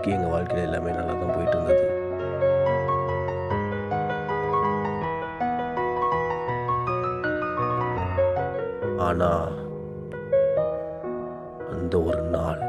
வரைக்கும் எங்கள் வாழ்க்கையில் எல்லாமே நல்லா தான் போயிட்டு இருந்தது. ஆனால் அந்த ஒரு நாள்